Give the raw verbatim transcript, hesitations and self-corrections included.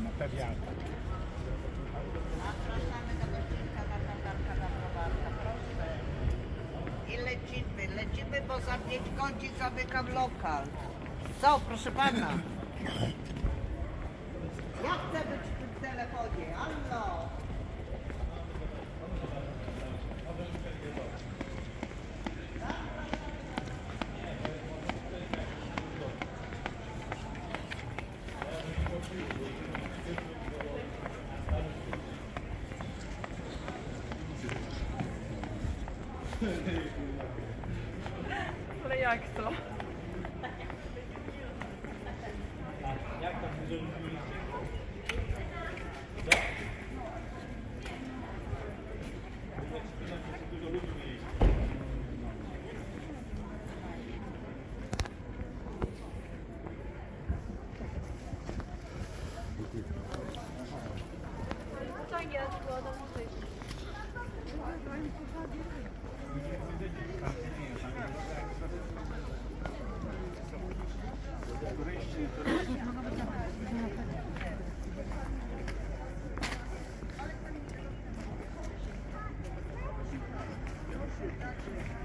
materiału. Zapraszamy do gościnka na tatarka na browarka, proszę. I lecimy, lecimy, bo za pięć godzin zamykam lokal. Co, proszę pana? Ja chcę być w tym telefonie, hallo! Ale jak to? Jak tam dużo ludzi mieliście? Dużo ludzi mieliście. Tak jest, bo do muzyki. Turyści, turyści.